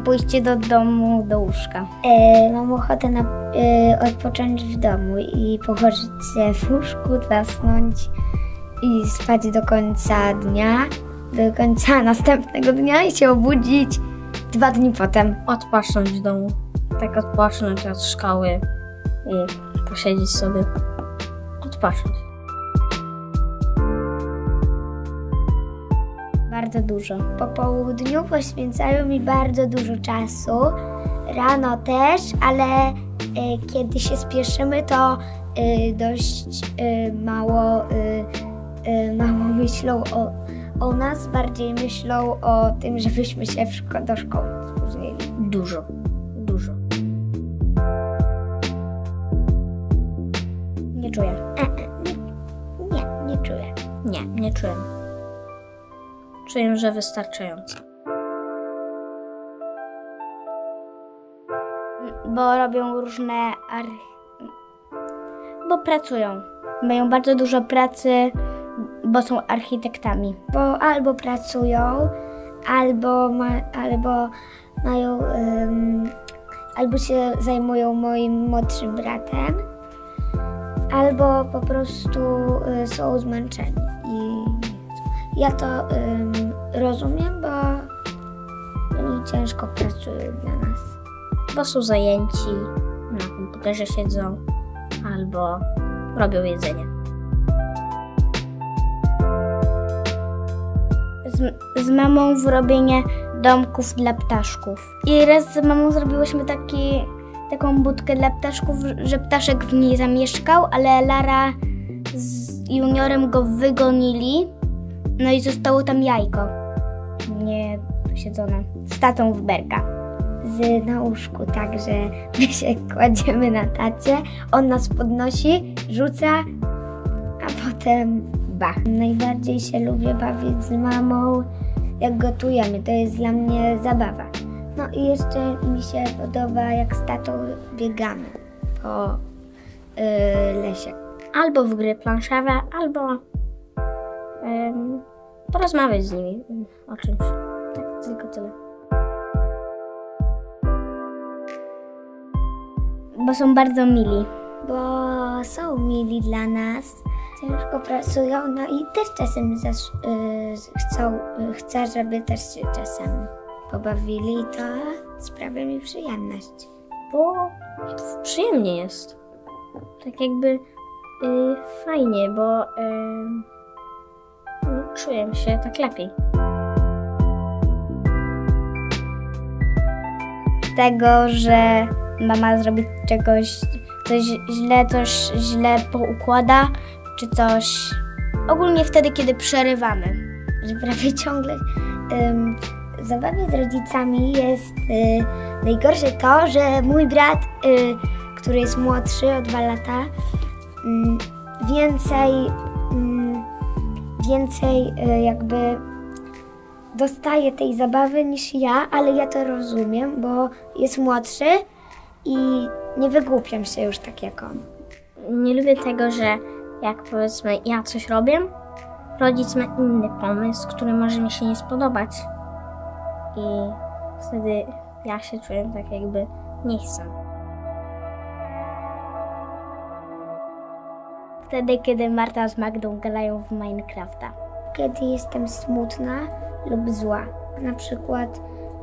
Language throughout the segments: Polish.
pójście do domu, do łóżka? Mam ochotę odpocząć w domu i położyć się w łóżku, zasnąć i spać do końca dnia, do końca następnego dnia i się obudzić 2 dni potem. Odpocząć w domu. Tak odpocząć od szkoły i posiedzieć sobie. Odpocząć. Bardzo dużo. Po południu poświęcają mi bardzo dużo czasu. Rano też, ale kiedy się spieszymy, to dość mało myślą o nas, bardziej myślą o tym, żebyśmy się do szkoły spóźnili. Dużo. Nie czuję. Nie czuję. Nie czuję. Czuję, że wystarczająco. Bo robią różne bo pracują. Mają bardzo dużo pracy, bo są architektami. Bo albo pracują, albo mają, albo się zajmują moim młodszym bratem, albo po prostu są zmęczeni. I ja to rozumiem, bo oni ciężko pracują dla nas. Bo są zajęci, na komputerze siedzą, albo robią jedzenie. Z mamą w robienie domków dla ptaszków. I raz z mamą zrobiłyśmy taką budkę dla ptaszków, że ptaszek w niej zamieszkał, ale Lara z Juniorem go wygonili, no i zostało tam jajko nie posiedzone z tatą w berka. Na łóżku, tak, że my się kładziemy na tacie, on nas podnosi, rzuca, a potem bach. Najbardziej się lubię bawić z mamą, jak gotujemy, to jest dla mnie zabawa. No i jeszcze mi się podoba, jak z tatą biegamy po lesie. Albo w gry planszowe, albo porozmawiać z nimi o czymś. Tak, tylko tyle. Bo są bardzo mili. Bo są mili dla nas, ciężko pracują, no i też czasem chcę, żeby też się czasem pobawili i to sprawia mi przyjemność. Bo przyjemnie jest. Tak jakby fajnie, bo czuję się tak lepiej. Tego, że mama zrobi coś źle poukłada, czy coś. Ogólnie wtedy, kiedy przerywamy. Że prawie ciągle w zabawie z rodzicami jest najgorsze to, że mój brat, który jest młodszy o 2 lata, więcej jakby dostaje tej zabawy niż ja, ale ja to rozumiem, bo jest młodszy i nie wygłupiam się już tak jak on. Nie lubię tego, że jak powiedzmy ja coś robię, rodzic ma inny pomysł, który może mi się nie spodobać i wtedy ja się czuję tak jakby nie chcę. Wtedy, kiedy Marta z Magdą grają w Minecrafta. Kiedy jestem smutna lub zła, na przykład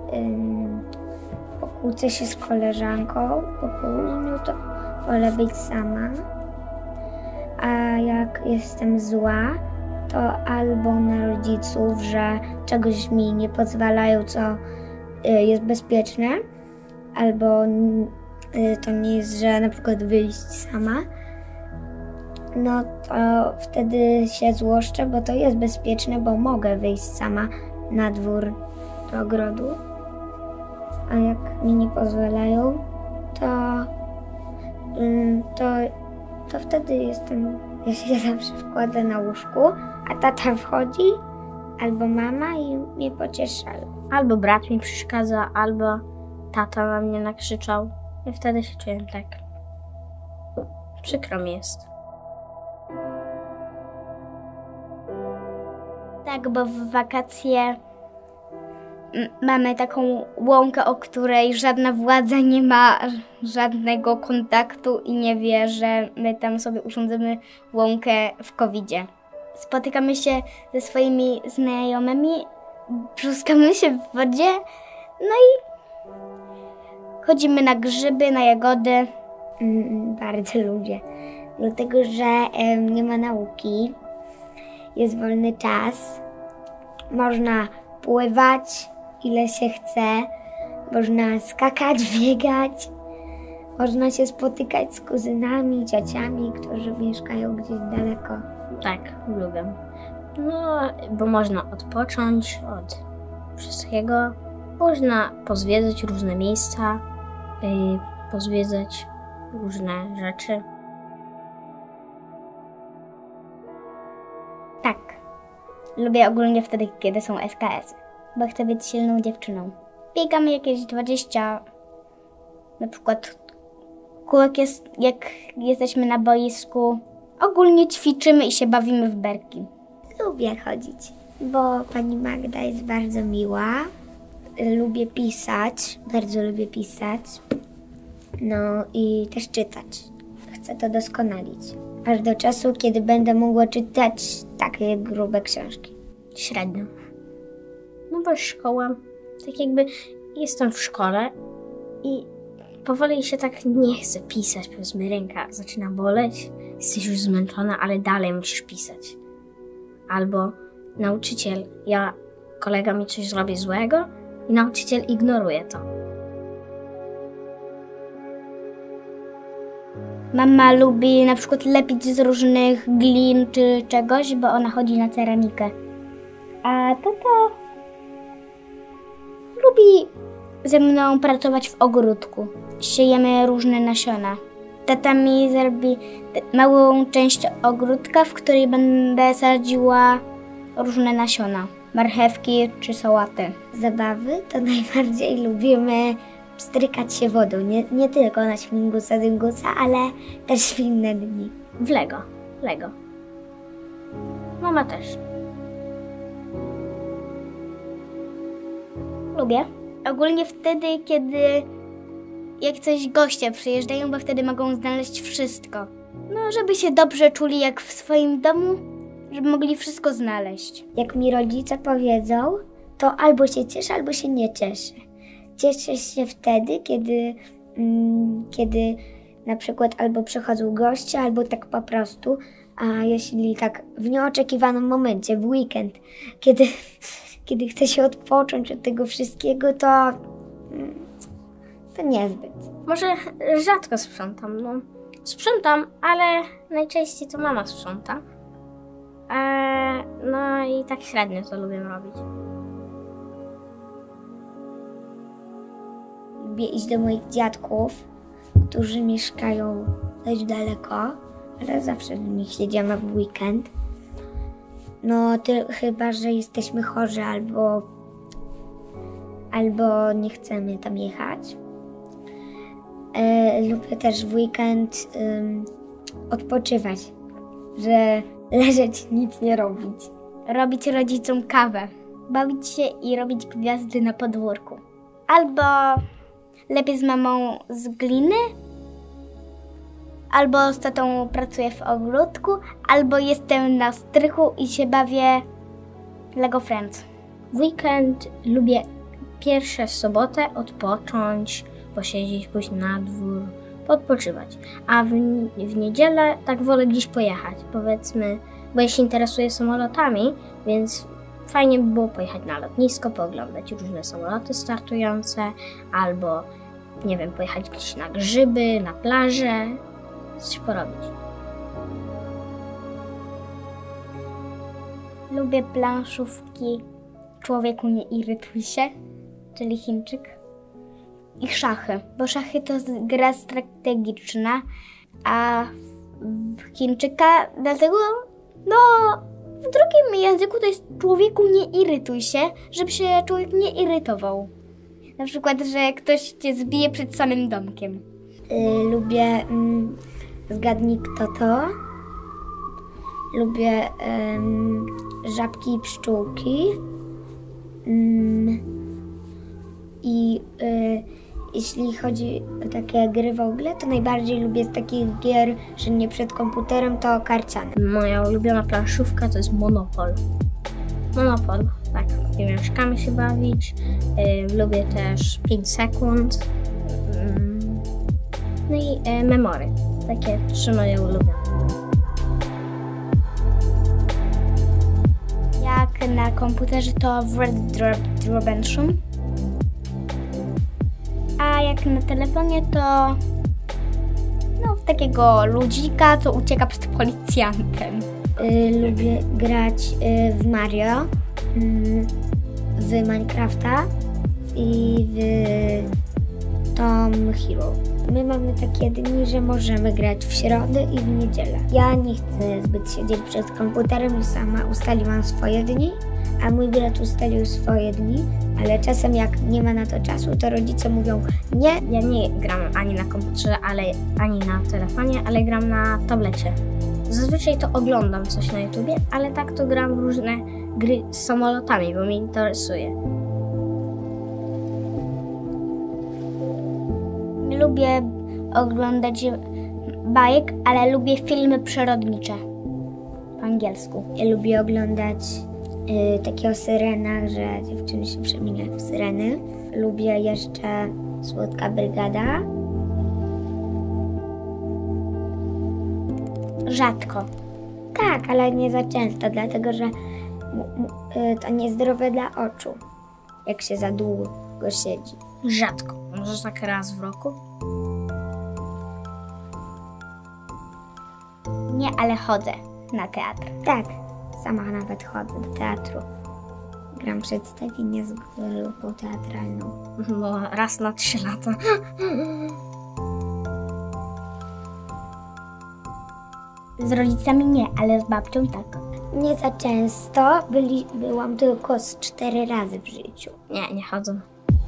pokłócę się z koleżanką po południu, to wolę być sama. A jak jestem zła, to albo na rodziców, że czegoś mi nie pozwalają, co jest bezpieczne, albo to nie jest, że na przykład wyjść sama, no to wtedy się złoszczę, bo to jest bezpieczne, bo mogę wyjść sama na dwór do ogrodu. A jak mi nie pozwalają, to wtedy ja się zawsze wkładę na łóżku, a tata wchodzi, albo mama i mnie pociesza. Albo brat mi przeszkadza, albo tata na mnie nakrzyczał. I wtedy się czuję tak. Przykro mi jest. Tak, bo w wakacje mamy taką łąkę, o której żadna władza nie ma żadnego kontaktu i nie wie, że my tam sobie urządzamy łąkę w COVID-zie. Spotykamy się ze swoimi znajomymi, pluskamy się w wodzie, no i chodzimy na grzyby, na jagody. Bardzo lubię, dlatego że nie ma nauki, jest wolny czas, można pływać ile się chce, można skakać, biegać, można się spotykać z kuzynami, ciociami, którzy mieszkają gdzieś daleko. Tak, lubię. No, bo można odpocząć od wszystkiego, można pozwiedzać różne miejsca, pozwiedzać różne rzeczy. Tak, lubię ogólnie wtedy, kiedy są SKS, bo chcę być silną dziewczyną. Biegamy jakieś 20, na przykład kółek jak jesteśmy na boisku. Ogólnie ćwiczymy i się bawimy w berki. Lubię chodzić, bo pani Magda jest bardzo miła. Lubię pisać, bardzo lubię pisać. No i też czytać. Chcę to doskonalić. Aż do czasu, kiedy będę mogła czytać takie grube książki. Średnio. No bo szkoła, tak jakby jestem w szkole i powoli się tak nie chce pisać, powiedzmy ręka zaczyna boleć, jesteś już zmęczona, ale dalej musisz pisać. Albo nauczyciel, kolega mi coś zrobi złego i nauczyciel ignoruje to. Mama lubi na przykład lepić z różnych glin czy czegoś, bo ona chodzi na ceramikę. A tata lubi ze mną pracować w ogródku. Siejemy różne nasiona. Tata mi zrobi małą część ogródka, w której będę sadziła różne nasiona. Marchewki czy sałaty. Zabawy to najbardziej lubimy strykać się wodą. Nie tylko na Śmigusa Dyngusa, ale też w inne dni. W Lego. Mama też. Lubię. Ogólnie wtedy, jak coś goście przyjeżdżają, bo wtedy mogą znaleźć wszystko. No, żeby się dobrze czuli jak w swoim domu, żeby mogli wszystko znaleźć. Jak mi rodzice powiedzą, to albo się cieszę, albo się nie cieszę. Cieszę się wtedy, kiedy na przykład albo przychodzą goście, albo tak po prostu. A jeśli tak w nieoczekiwanym momencie, w weekend, kiedy chcę się odpocząć od tego wszystkiego, to niezbyt. Może rzadko sprzątam, no. Sprzątam, ale najczęściej to mama sprząta. No i tak średnio to lubię robić. Lubię iść do moich dziadków, którzy mieszkają dość daleko, ale zawsze do nich jedziemy w weekend. No chyba, że jesteśmy chorzy albo nie chcemy tam jechać. Lubię też w weekend odpoczywać, że leżeć, nic nie robić. Robić rodzicom kawę, bawić się i robić gwiazdy na podwórku. Albo lepiej z mamą z gliny, albo z tatą pracuję w ogródku, albo jestem na strychu i się bawię Lego Friends. W weekend lubię pierwsze sobotę odpocząć, posiedzieć, pójść na dwór, odpoczywać. A w niedzielę tak wolę gdzieś pojechać, powiedzmy, bo ja się interesuję samolotami, więc fajnie by było pojechać na lotnisko, pooglądać różne samoloty startujące, albo, nie wiem, pojechać gdzieś na grzyby, na plażę, coś porobić. Lubię planszówki Człowieku nie irytuj się, czyli Chińczyk. I szachy, bo szachy to gra strategiczna, a w Chińczyka dlatego, no w drugim języku to jest Człowieku nie irytuj się, żeby się człowiek nie irytował. Na przykład, że ktoś cię zbije przed samym domkiem. Lubię Zgadnij kto to. Lubię Żabki i pszczółki. I jeśli chodzi o takie gry w ogóle, to najbardziej lubię z takich gier, że nie przed komputerem, to karciane. Moja ulubiona planszówka to jest Monopol. Monopol, tak. Pieniążkami się bawić. Lubię też 5 sekund. No i Memory. Takie 3 moje ulubione. Jak na komputerze to Red Dead Redemption. A jak na telefonie to w takiego ludzika, co ucieka przed policjantem. Lubię grać w Mario, w Minecrafta i w Tom Hero. My mamy takie dni, że możemy grać w środę i w niedzielę. Ja nie chcę zbyt siedzieć przed komputerem, już sama ustaliłam swoje dni, a mój brat ustalił swoje dni, ale czasem jak nie ma na to czasu, to rodzice mówią nie. Ja nie gram ani na komputerze, ani na telefonie, ale gram na tablecie. Zazwyczaj to oglądam coś na YouTubie, ale tak to gram w różne gry z samolotami, bo mnie interesuje. Lubię oglądać bajek, ale lubię filmy przyrodnicze po angielsku. Ja lubię oglądać takie o syrenach, że dziewczyny się przemieniają w syreny. Lubię jeszcze Słodka Brygada. Rzadko. Tak, ale nie za często, dlatego że to niezdrowe dla oczu, jak się za długo siedzi. Rzadko, może tak raz w roku. Nie, ale chodzę na teatr. Tak, sama nawet chodzę do teatru. Gram przedstawienie z grupą teatralną. Bo raz na 3 lata. Z rodzicami nie, ale z babcią tak. Nie za często, byłam tylko z 4 razy w życiu. Nie chodzę.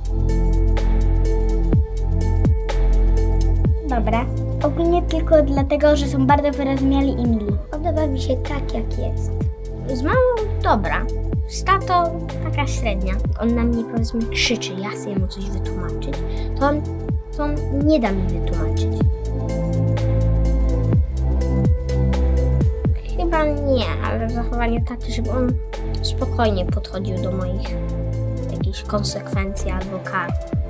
Dobra. Ogólnie tylko dlatego, że są bardzo wyrozumiali i mili. Podoba mi się tak, jak jest. Z mamą dobra, z tatą taka średnia. On na mnie powiedzmy krzyczy, ja chcę mu coś wytłumaczyć, to on nie da mi wytłumaczyć. Chyba nie, ale zachowanie takie, żeby on spokojnie podchodził do moich jakichś konsekwencji albo kar.